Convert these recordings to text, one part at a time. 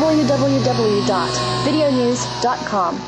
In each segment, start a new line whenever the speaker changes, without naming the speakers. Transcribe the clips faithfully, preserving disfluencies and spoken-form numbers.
ダブリューダブリューダブリュードットビデオニュースドットコム。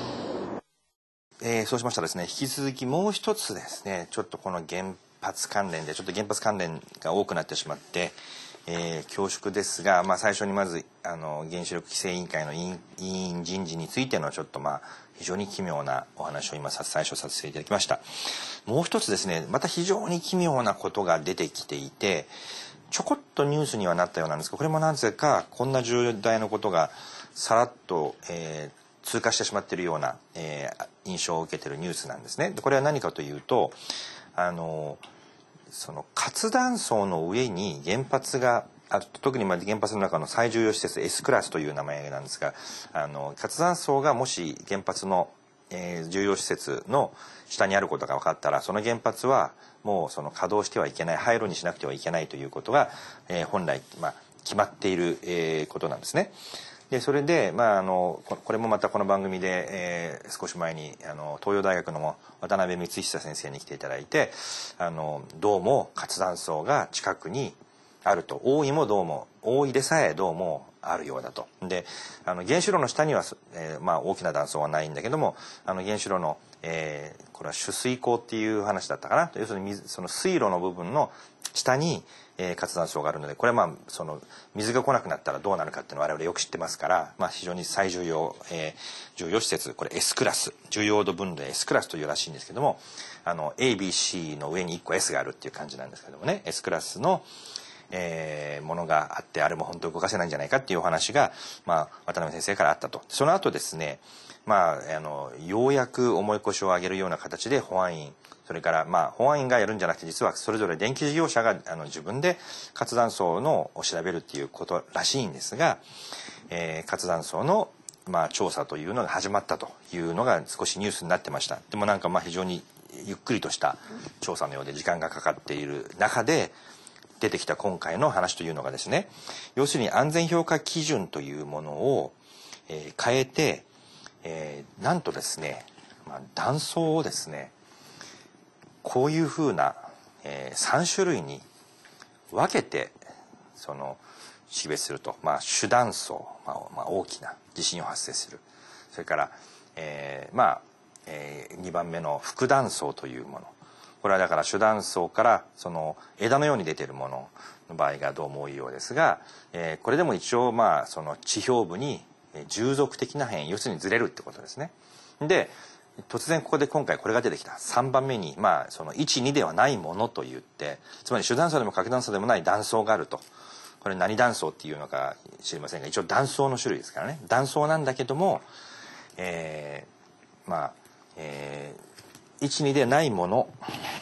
えー、そうしましたらですね、引き続きもう一つですね、ちょっとこの原発関連でちょっと原発関連が多くなってしまって、えー、恐縮ですが、まあ、最初にまずあの原子力規制委員会の委員委員人事についてのちょっとまあ非常に奇妙なお話を今最初させていただきました。もう一つですね、また非常に奇妙なことが出てきていて、ちょこっとニュースにはなったようなんですが、これもなぜかこんな重大なことがさらっと、えー、通過してしまっているような、えー、印象を受けているニュースなんですね。でこれは何かというと、あのその活断層の上に原発があ、特にまあ原発の中の最重要施設 S クラスという名前なんですが、あの活断層がもし原発の、えー、重要施設の下にあることが分かったら、その原発はもうその稼働してはいけない、廃炉にしなくてはいけないということが、えー、本来、まあ、決まっている、えー、ことなんですね。でそれで、まあ、あのこれもまたこの番組で、えー、少し前にあの東洋大学の渡辺光久先生に来ていただいて、あのどうも活断層が近くにあると、大井もどうも大井でさえどうもあるようだと。であの原子炉の下には、えーまあ、大きな断層はないんだけども、あの原子炉の、えー、これは取水口っていう話だったかな、要するに水その水路の部分の下に、えー、活断層があるので、これはまあその水が来なくなったらどうなるかっていうのは我々よく知ってますから、まあ、非常に最重要、えー、重要施設、これ S クラス、重要度分類 S クラスというらしいんですけども、あの エービーシー の上にいっこ S があるっていう感じなんですけどもね、 S クラスのえー、ものがあって、あれも本当に動かせないんじゃないかっていうお話が、まあ、渡辺先生からあったと。その後ですね、まあ、あのようやく重い腰を上げるような形で保安院、それからまあ保安院がやるんじゃなくて、実はそれぞれ電気事業者があの自分で活断層のを調べるっていうことらしいんですが、えー、活断層のまあ調査というのが始まったというのが少しニュースになってました。でもなんかまあ非常にゆっくりとした調査のようで時間がかかっている中で出てきた今回の話というのがですね、要するに安全評価基準というものを、えー、変えて、えー、なんとですね、まあ、断層をですね、こういうふうな、えー、さん種類に分けてその識別すると、まあ、主断層、まあまあ、大きな地震を発生する、それから、えー、まあ、えー、にばんめの副断層というもの、これはだから主断層からその枝のように出ているものの場合がどうも多いようですが、えー、これでも一応まあその地表部に従属的な変異、要するにずれるってことですね。で突然ここで今回これが出てきたさんばんめに、まあそのいち、にではないものといって、つまり主断層でも核断層でもない断層があると。これ何断層っていうのか知りませんが、一応断層の種類ですからね、断層なんだけども、えー、まあ、えーいち、にでないもの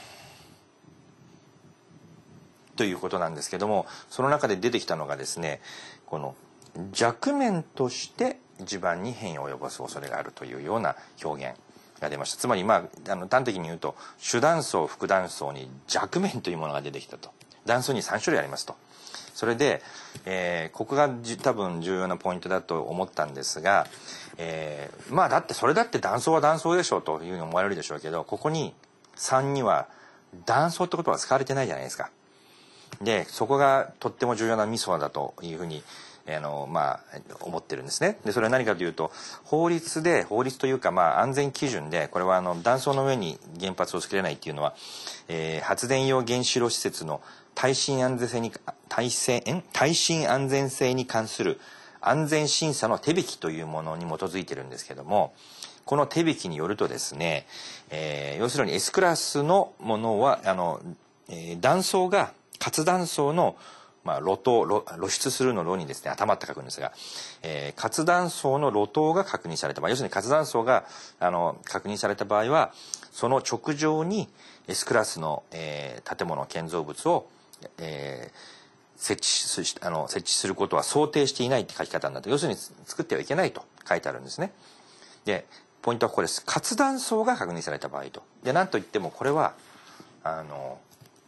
ということなんですけども、その中で出てきたのがですね、この弱面として地盤に変異を及ぼす恐れがあるというような表現が出ました。つまりまあ、あの端的に言うと、主断層副断層に弱面というものが出てきたと。断層にさん種類ありますと。それで、えー、ここが多分重要なポイントだと思ったんですが、えー、まあだってそれだって断層は断層でしょうというふうに思われるでしょうけど、ここにさんには断層ってことは使われてないじゃないですか。でそこがとっても重要なミソだというふうにあの、まあ、思ってるんですね。でそれは何かというと、法律で法律というか、まあ、安全基準でこれはあの断層の上に原発を作れないっていうのは、えー、発電用原子炉施設の耐震安全性に耐性耐震安全性に関する安全審査の手引きというものに基づいてるんですけども、この手引きによるとですね、えー、要するに S クラスのものはあの、えー、断層が活断層の、まあ、露頭露出するの露にですね、頭って書くんですが、えー、活断層の露頭が確認された場合、要するに活断層があの確認された場合は、その直上に S クラスの、えー、建物建造物を、えー設置すあの設置することは想定していないって書き方になって、要するに作ってはいけないと書いてあるんですね。でポイントはここです。活断層が確認された場合と。でなんといってもこれはあの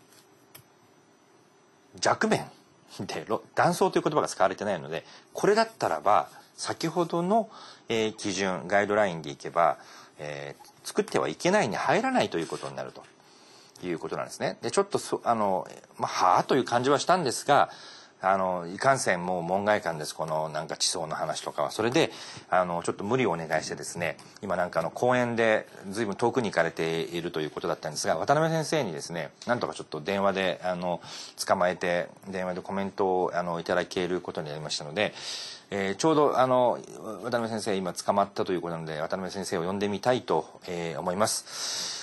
弱面で断層という言葉が使われてないので、これだったらば先ほどの、えー、基準ガイドラインでいけば、えー、作ってはいけないに入らないということになるということなんですね。でちょっとそあの、まあ、はあという感じはしたんですが、 あのいかんせんもう門外漢です、このなんか地層の話とかは。それであのちょっと無理をお願いしてですね、今なんかあの講演で随分遠くに行かれているということだったんですが、渡辺先生にですねなんとかちょっと電話であの捕まえて電話でコメントをあのいただけることになりましたので、えー、ちょうどあの渡辺先生今捕まったということなので、渡辺先生を呼んでみたいと、えー、思います。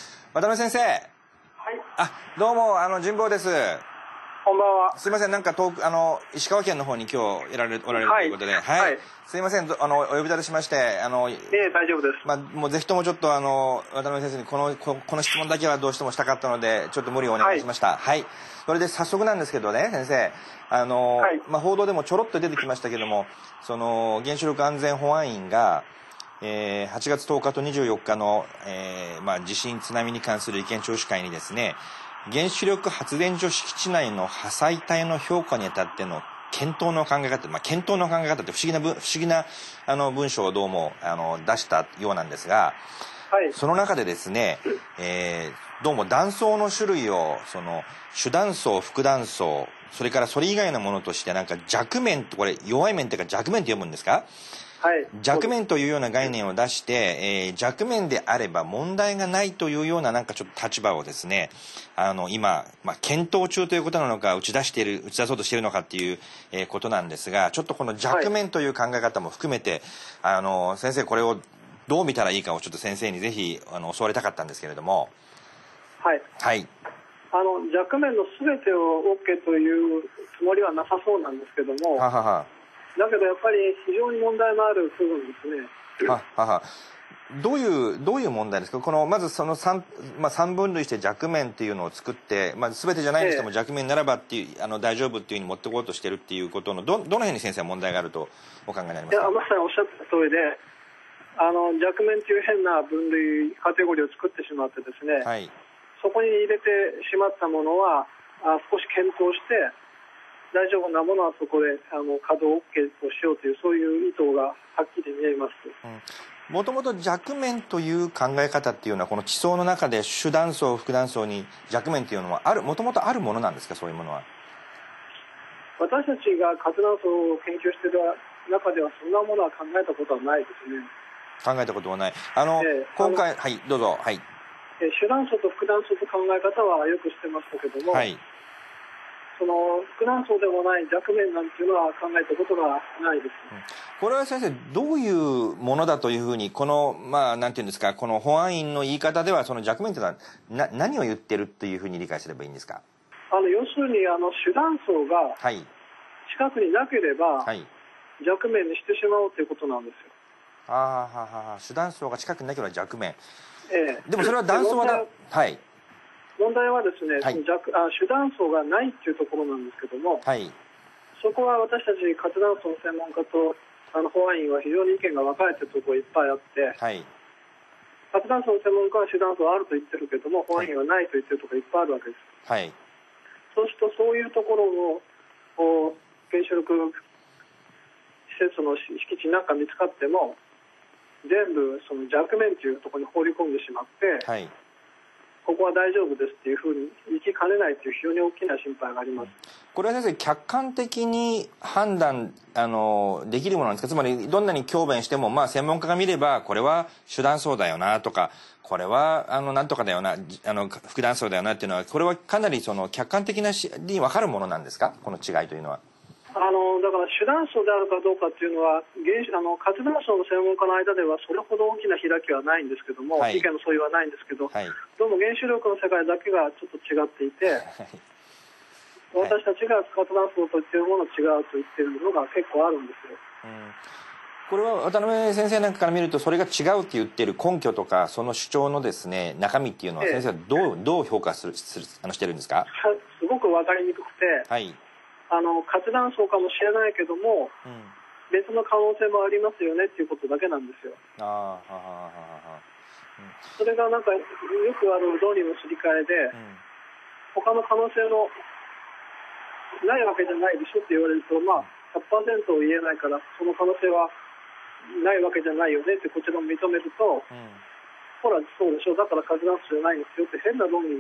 渡辺先生。はい。あ、どうもあの神保です。
こんばんは。
すいません、なんか遠くあの石川県の方に今日いられおられるということで、はい、はいはい、すいません、あのお呼び立てしましてあの、
ええ、大丈夫です。
まあもうぜひともちょっとあの渡辺先生にこのここの質問だけはどうしてもしたかったのでちょっと無理をお願いしました。はい、はい、それで早速なんですけどね、先生、あの、はい、まあ報道でもちょろっと出てきましたけども、その原子力安全保安院がえー、はちがつとおかとにじゅうよっかの、えーまあ、地震津波に関する意見聴取会にですね、原子力発電所敷地内の破砕帯の評価にあたっての検討の考え方、まあ、検討の考え方って不思議な不思議なあの文章をどうもあの出したようなんですが、はい、その中でですね、えー、どうも断層の種類をその主断層、副断層、それからそれ以外のものとしてなんか弱面、これ弱い面っていうか弱面って読むんですか？はい、弱面というような概念を出して、えー、弱面であれば問題がないというようななんかちょっと立場をですね、あの今、まあ、検討中ということなのか打ち出している打ち出そうとしているのかっていう、えー、ことなんですが、ちょっとこの弱面という考え方も含めて、はい、あの先生これをどう見たらいいかをちょっと先生にぜひあの教わりたかったんですけれども。
はい、はい、あの弱面の全てを OK というつもりはなさそうなんですけども、はははだけどやっぱり非常に問題のある部分ですね。
はははどういうどういう問題ですか？このまずその 3,、まあ、さん分類して弱面っていうのを作って、まあ、全てじゃないにしても弱面ならばっていう、えー、あの大丈夫っていうふうに持ってこうとしてるっていうことのどどの辺に先生は問題があるとお考えになりますか？
いや、まさにおっしゃった通りで、あの弱面という変な分類カテゴリーを作ってしまってですね、はい、そこに入れてしまったものはあ少し検討して大丈夫なものはそこであの稼働 OK としようというそういう意図がはっきり見えます。
もともと弱面という考え方っていうのはこの地層の中で主断層副断層に弱面っていうのはあるもともとあるものなんですか？そういうものは。
私たちが活断層を研究している中ではそんなものは考えたことはないですね。
考えたことはない。あの、えー、今回はいどうぞ。はい。
えー、主断層と副断層と考え方はよく知ってましたけども。はい。その副断層でもない弱面なんていうのは考えたことがないです。
これは先生どういうものだというふうにこのまあなんていうんですか、この保安院の言い方ではその弱面というのはな何を言ってるっていうふうに理解すればいいんですか？
あの要するにあの主断層が近くになければ、はい、弱面にしてしまおうということなんですよ。
ああははは主断層が近くになければ弱面。ええ、でもそれは断層はだはい。
問題はですね、はい、弱あ主断層がないっていうところなんですけども、はい、そこは私たち活断層の専門家とあの保安院は非常に意見が分かれてるところがいっぱいあって、はい、活断層の専門家は主断層あると言ってるけども保安院はないと言ってるところがいっぱいあるわけです。はい、そうするとそういうところの原子力施設の敷地なんか見つかっても全部その弱面というところに放り込んでしまって、はい、ここは大丈夫ですっていうふうに行きかねないという非常に大きな心配があります。
これは先生客観的に判断あのできるものなんですか？つまりどんなに強弁しても、まあ、専門家が見ればこれは主断層だよなとかこれはあのなんとかだよなあの副断層だよなっていうのはこれはかなりその客観的なしに分かるものなんですか？この違いというのは。
あのだから主断層であるかどうかっていうのは原子あの活断層の専門家の間ではそれほど大きな開きはないんですけども、はい、意見の相違はないんですけど、はい、どうも原子力の世界だけがちょっと違っていて、はい、私たちが活断層と言っているもの違うと言っているのが結構あるんですよ。うん、
これは渡辺先生なんかから見るとそれが違うって言っている根拠とかその主張のですね中身っていうのは先生はどう、ええ、どう評価するするあのしてるんですか？
すごく分かりにくくて、はい、あの活断層かもしれないけども、うん、別の可能性もありますよねっていうことだけなんですよ。あーはははは、うん、それがなんかよくある道理のすり替えで、うん、他の可能性もないわけじゃないでしょって言われると、まあ ひゃくパーセント 言えないからその可能性はないわけじゃないよねってこちらも認めると、うん、ほらそうでしょだから活断層じゃないんですよって変な論理が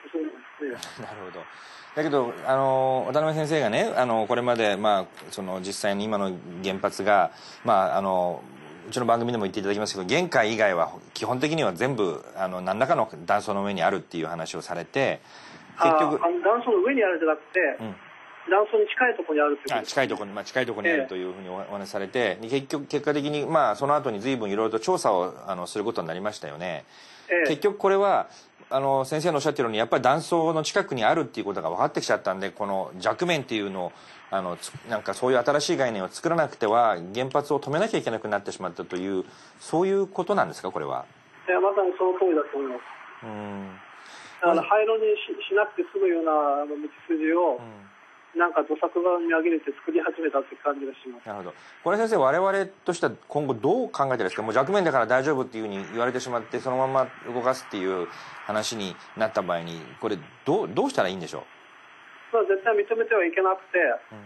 そうなんですね。
なるほど。だけどあの渡辺先生がね、あのこれまで、まあ、その実際に今の原発が、まあ、あのうちの番組でも言っていただきますけど、限界以外は基本的には全部あの何らかの断層の上にあるっていう話をされて、
結局ああの断層の上にあるんじゃなくて、うん、断層に近いところにあるってことです、ね、
近いところに、まあ、近いところにあるというふうにお話しされて、えー、結局結果的に、まあ、その後に随分いろいろと調査をあのすることになりましたよね。えー、結局これはあの先生のおっしゃってるようにやっぱり断層の近くにあるっていうことが分かってきちゃったんで、この弱面っていうのをあのなんかそういう新しい概念を作らなくては原発を止めなきゃいけなくなってしまったという、そういうことなんですか、これは。
いや、まさにその通りだと思います。うん、だから廃炉に し, しなくて済むような道筋を、うんなんか土作場に紛れて作り始めたって感じがします。
なるほど。これ先生、我々としては今後どう考えてるんですか。もう弱面だから大丈夫っていうふうに言われてしまってそのまま動かすっていう話になった場合にこれどうどうしたらいいんでしょう。
まあ絶対認めてはいけなくて、うん、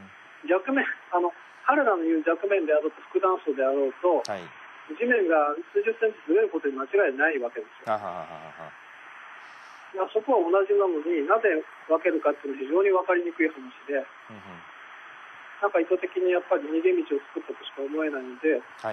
弱面あの彼らの言う弱面であろうと副断層であろうと、はい、地面が数十センチずれることに間違いないわけですよ。ははははそこは同じなのになぜ分けるかっていうのは非常に分かりにくい話で、うんうん、なんか意図的にやっぱり逃げ道を作ったとしか思えないので、はい、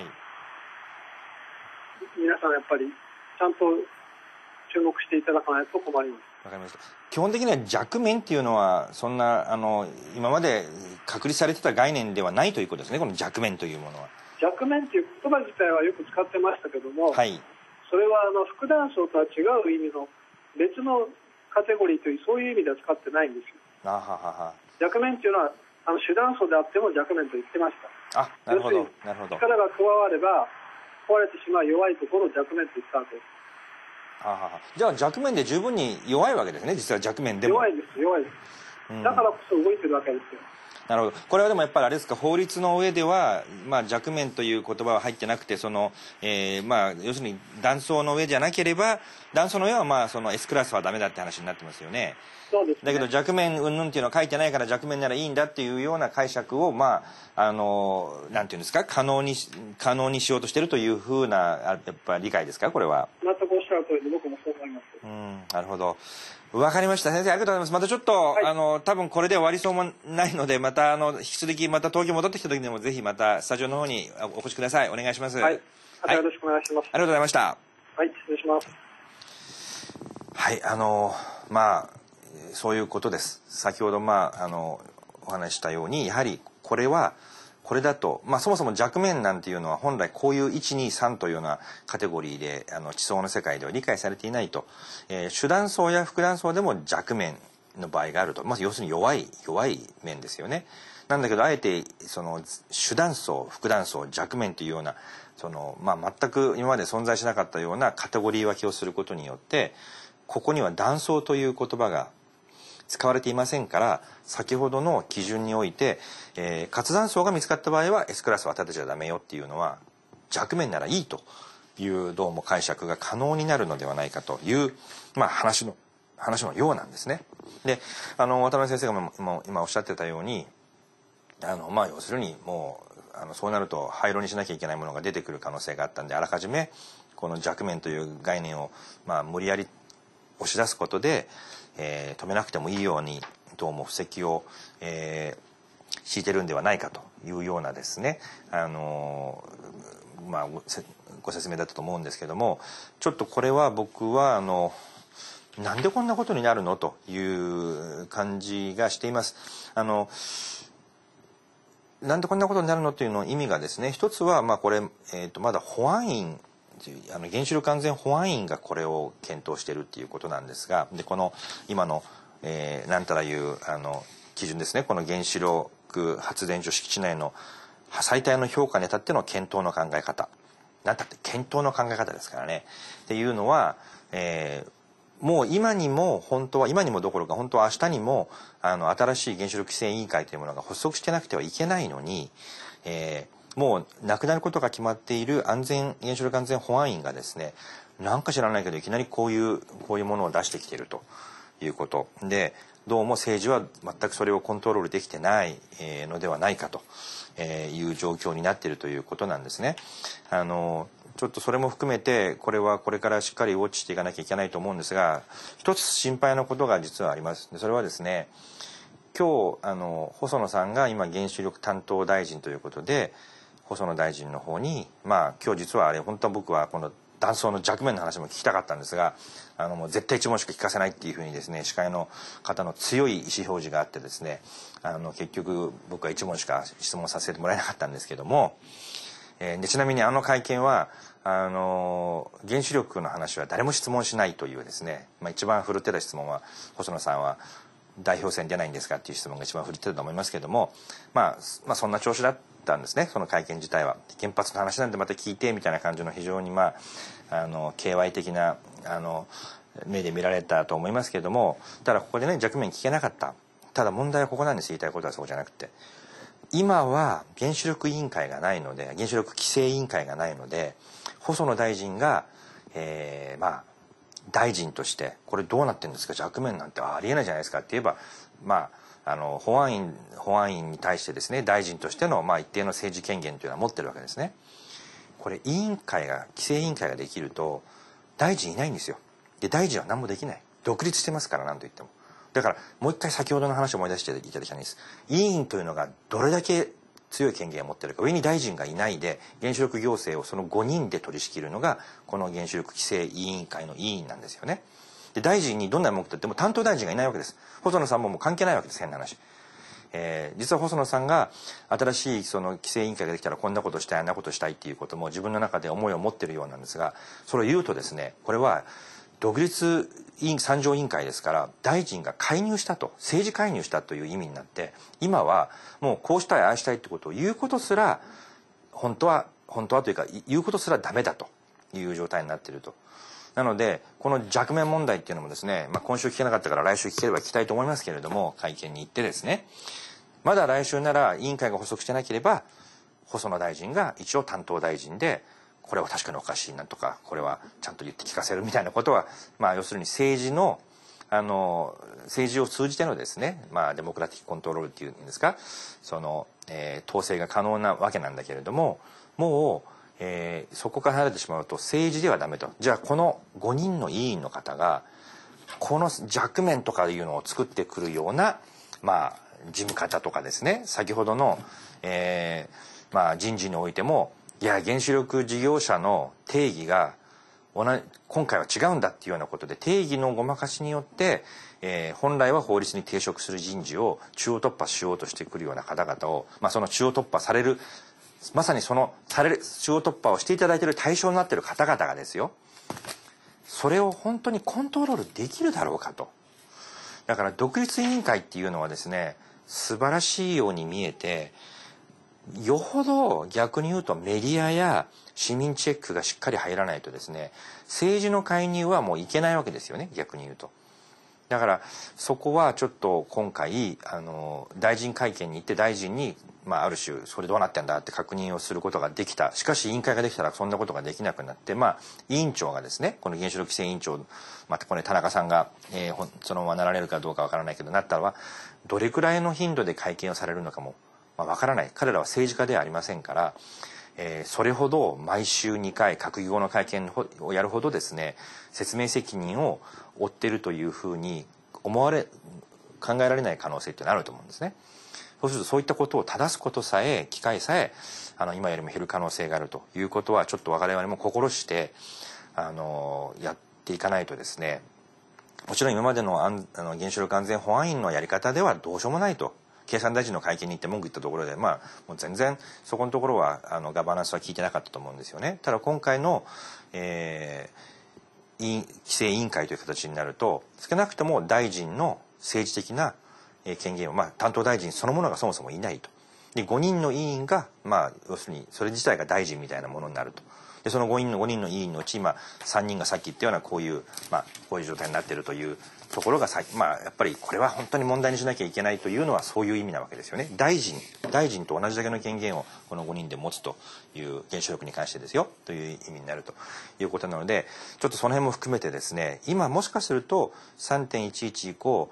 皆さんやっぱりちゃんと注目していただかないと困ります。
わかりました。基本的には弱面っていうのはそんなあの今まで確立されてた概念ではないということですね、この弱面というものは。
弱面っていう言葉自体はよく使ってましたけども、はい、それはあの副断層とは違う意味の別のカテゴリーというそういう意味では使ってないんですよ。あははは。弱面っていうのはあの主断層であっても弱面と言ってました。
あ、なるほど、なるほど。
力が加われば壊れてしまう弱いところを弱面と言ったわけです。
ははは。じゃあ弱面で十分に弱いわけですね、実は弱面でも。
弱いです弱いです、うん、だからこそ動いてるわけですよ。
なるほど。これはでもやっぱりあれですか、法律の上では、まあ、弱面という言葉は入ってなくて、その、えー、まあ、要するに断層の上じゃなければ、断層の上はまあ、その S クラスはダメだって話になってますよね。
そうですね。
だけど弱面云々っていうのは書いてないから弱面ならいいんだっていうような解釈を、まあ、あの、なんていうんですか、可能に、可能にしようとしてるというふうな、やっぱ理解ですか、これは。
全くおっしゃる通りで、僕もそう思います。
うん、なるほど。わかりました。先生、ありがとうございます。またちょっと、はい、あの、多分これで終わりそうもないので、また、あの、引き続き、また東京戻ってきた時にも、ぜひまた、スタジオの方にお越しください。お願いします。
はい。またよろしくお願いします。はい、
ありがとうございました。
はい、失礼します。
はい、あの、まあ、そういうことです。先ほど、まあ、あの、お話したように、やはり、これは、これだと、まあ、そもそも弱面なんていうのは本来こういういちにさんというようなカテゴリーであの地層の世界では理解されていないと、えー、主断層や副断層でも弱面の場合があると、まあ、要するに弱い弱い面ですよね。なんだけどあえてその主断層副断層弱面というようなその、まあ、全く今まで存在しなかったようなカテゴリー分けをすることによってここには断層という言葉が使われていませんから、先ほどの基準において、えー、活断層が見つかった場合は S クラスは立てちゃダメよっていうのは弱面ならいいというどうも解釈が可能になるのではないかという、まあ、話の話のようなんですね。で、あの渡辺先生が今今おっしゃってたように、あのまあ要するにもうあのそうなると廃炉にしなきゃいけないものが出てくる可能性があったんで、あらかじめこの弱面という概念をまあ無理やり押し出すことで、えー、止めなくてもいいようにどうも布石を、えー、敷いてるんではないかというようなですね、あのー、まあご、ご説明だったと思うんですけども、ちょっとこれは僕はあのなんでこんなことになるのという感じがしています。あのなんでこんなことになるのというの意味がですね、一つはまあこれ、えー、とまだ保安院あの原子力安全保安院がこれを検討しているっていうことなんですが、でこの今の、えー、なんたらいうあの基準ですね、この原子力発電所敷地内の破砕帯の評価にあたっての検討の考え方、なんたって検討の考え方ですからねっていうのは、えー、もう今にも本当は今にもどころか本当は明日にもあの新しい原子力規制委員会というものが発足してなくてはいけないのに、えーもうなくなることが決まっている安全原子力安全保安院がですね、なんか知らないけどいきなりこういうこういうものを出してきているということで、どうも政治は全くそれをコントロールできてないのではないかという状況になっているということなんですね。あのちょっとそれも含めてこれはこれからしっかりウォッチしていかなきゃいけないと思うんですが、一つ心配なことが実はあります。それはですね、今日あの細野さんが今原子力担当大臣ということで、細野大臣の方にまあ今日実はあれ本当は僕はこの断層の弱面の話も聞きたかったんですが、あのもう絶対一問しか聞かせないっていうふうにですね、司会の方の強い意思表示があってですね、あの結局僕は一問しか質問させてもらえなかったんですけども、えー、でちなみにあの会見はあの原子力の話は誰も質問しないというですね、まあ、一番振るってた質問は細野さんは代表選出ないんですかっていう質問が一番振りってたと思いますけども、まあ、まあそんな調子だったんですね、その会見自体は。原発の話なんでまた聞いてみたいな感じの非常にまああの ケーワイ 的なあの目で見られたと思いますけども、ただここでね弱面聞けなかった。ただ問題はここなんです。言いたいことはそうじゃなくて、今は原子力委員会がないので、原子力規制委員会がないので、細野大臣が、えー、まあ大臣としてこれどうなってるんですか、弱面なんてありえないじゃないですかって言えば、まああの保安院保安院に対してですね、大臣としてのまあ一定の政治権限というのは持ってるわけですね。これ委員会が規制委員会ができると大臣いないんですよ。で大臣は何もできない、独立してますから、何と言っても。だからもう一回先ほどの話を思い出していただきたいんです。委員というのがどれだけ強い権限を持っているか。上に大臣がいないで原子力行政をそのごにんで取り仕切るのがこの原子力規制委員会の委員なんですよね。で大臣にどんな文句と言っても担当大臣がいないわけです。細野さんももう関係ないわけです。変な話。えー、実は細野さんが新しいその規制委員会ができたらこんなことしたいあんなことしたいっていうことも自分の中で思いを持っているようなんですが、それを言うとですね、これは独立委員参上委員会ですから、大臣が介入したと、政治介入したという意味になって、今はもうこうしたいああしたいってことを言うことすら本当は本当はというか言うことすらダメだという状態になっていると。なのでこの弱面問題っていうのもですね、まあ、今週聞けなかったから来週聞ければ聞きたいと思いますけれども、会見に行ってですね、まだ来週なら委員会が発足してなければ細野大臣が一応担当大臣で、これは確かにおかしいなとか、これはちゃんと言って聞かせるみたいなことは、まあ要するに政治のあの政治を通じてのですね、まあデモクラティックコントロールっていうんですか、その、えー、統制が可能なわけなんだけれども、もう、えー、そこから離れてしまうと政治ではダメと。じゃあこのごにんの委員の方がこの弱面とかいうのを作ってくるような、まあ事務方とかですね、先ほどの、えー、まあ人事においても、いや原子力事業者の定義が同じ今回は違うんだっていうようなことで定義のごまかしによって、えー、本来は法律に抵触する人事を中央突破しようとしてくるような方々を、まあ、その中央突破される、まさにそのされる中央突破をしていただいている対象になっている方々がですよ、それを本当にコントロールできるだろうかと。だから独立委員会っていうのはですね、素晴らしいように見えて、よほど逆に言うとメディアや市民チェックがしっかり入らないとですね、政治の介入はもういけないわけですよね、逆に言うと。だからそこはちょっと今回あの大臣会見に行って大臣に、まあ、ある種それどうなってんだって確認をすることができた。しかし委員会ができたらそんなことができなくなって、まあ委員長がですね、この原子力規制委員長、またこれ田中さんが、えー、そのままなられるかどうかわからないけどなったらはどれくらいの頻度で会見をされるのかもまあ、分からない。彼らは政治家ではありませんから、えー、それほど毎週にかい閣議後の会見をやるほどですね、説明責任を負っているというふうに思われ考えられない可能性っていうのがあると思うんですね。そうするとそういったことを正すことさえ機会さえあの今よりも減る可能性があるということは、ちょっと我々も心してあのやっていかないとですね、もちろん今までのあんあの原子力安全保安院のやり方ではどうしようもないと。経産大臣の会見に行って文句言ったところで、まあもう全然そこのところはあのガバナンスは聞いてなかったと思うんですよね。ただ今回の、えー、委員規制委員会という形になると、少なくとも大臣の政治的な権限を、まあ担当大臣そのものがそもそもいないと。でごにんの委員が、まあ要するにそれ自体が大臣みたいなものになると。でそのごにんのごにんの委員のうち今さんにんがさっき言ったようなこういう、まあこういう状態になっているというところがさ、まあやっぱりこれは本当に問題にしなきゃいけないというのはそういう意味なわけですよね。大臣大臣と同じだけの権限をこのごにんで持つという原子力に関してですよという意味になるということなので、ちょっとその辺も含めてですね、今もしかすると さんてんいちいち 以降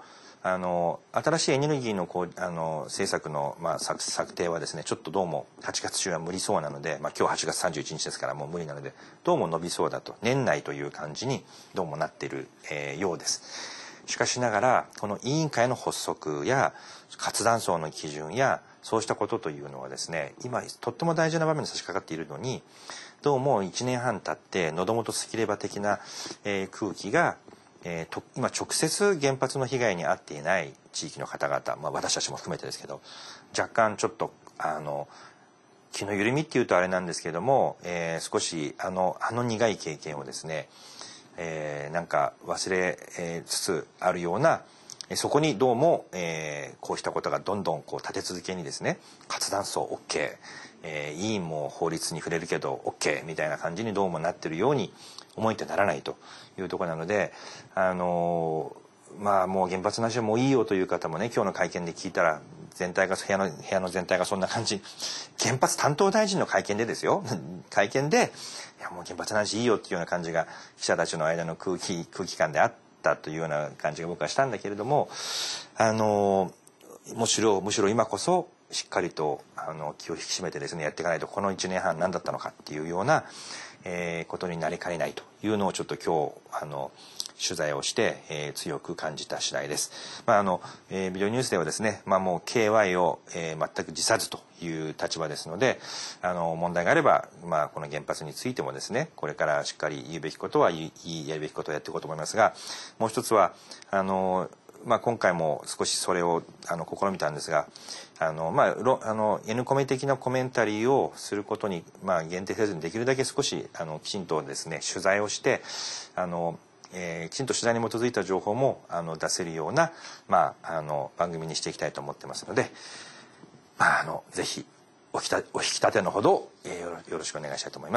あの新しいエネルギーのこうあの政策の、まあ、策, 策定はですねちょっとどうもはちがつ中は無理そうなので、まあ、今日はちがつさんじゅういちにちですからもう無理なのでどうも伸びそうだと年内という感じにどうもなっている、えー、ようです。しかしながらこの委員会の発足や活断層の基準やそうしたことというのはですね今とっても大事な場面に差し掛かっているのにどうもいちねんはん経って喉元すきれば的な、えー、空気がえー、と今直接原発の被害に遭っていない地域の方々、まあ、私たちも含めてですけど若干ちょっとあの気の緩みっていうとあれなんですけども、えー、少しあのあの苦い経験をですね、えー、なんか忘れ、えー、つつあるようなそこにどうも、えー、こうしたことがどんどんこう立て続けにですね活断層 OK、えー、委員も法律に触れるけど OK みたいな感じにどうもなってるように思えてならないというところなので、あのー、まあもう原発の話はもういいよという方もね今日の会見で聞いたら全体が部屋の部屋の全体がそんな感じ原発担当大臣の会見でですよ会見でいやもう原発の話いいよっていうような感じが記者たちの間の空気空気感であったというような感じが僕はしたんだけれども、あのー、むしろむしろ今こそしっかりとあの気を引き締めてですねやっていかないとこのいちねんはん何だったのかっていうようなえー、ことになりかねないというのをちょっと今日あの取材をして、えー、強く感じた次第です。まああのえー、ビデオニュースではですね、まあ、もう ケーワイ を、えー、全く辞さずという立場ですのであの問題があれば、まあ、この原発についてもですねこれからしっかり言うべきことは言いやるべきことをやっていこうと思いますがもう一つはあのまあ、今回も少しそれをあの試みたんですがあの、まあ、あの N コメ的なコメンタリーをすることに、まあ、限定せずにできるだけ少しあのきちんとですね取材をしてあの、えー、きちんと取材に基づいた情報もあの出せるような、まあ、あの番組にしていきたいと思ってますので、まあ、あのぜひお引きお引き立てのほど、えー、よろよろしくお願いしたいと思います。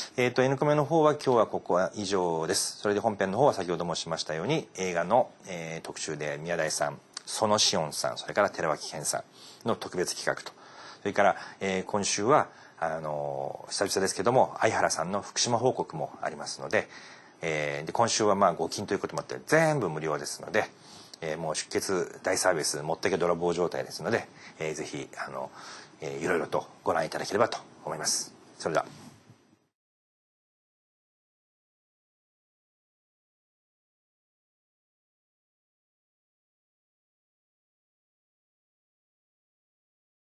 えっと N コメの方は今日はここは以上です。それで本編の方は先ほどもしましたように映画の、えー、特集で宮台さん、園志音さん、それから寺脇健さんの特別企画と、それから、えー、今週はあのー、久々ですけども相原さんの福島報告もありますので、えー、で今週はまあご金ということもあって全部無料ですので、えー、もう出血大サービスもってけ泥棒状態ですので、えー、ぜひあのえー、いろいろとご覧いただければと思います。それでは。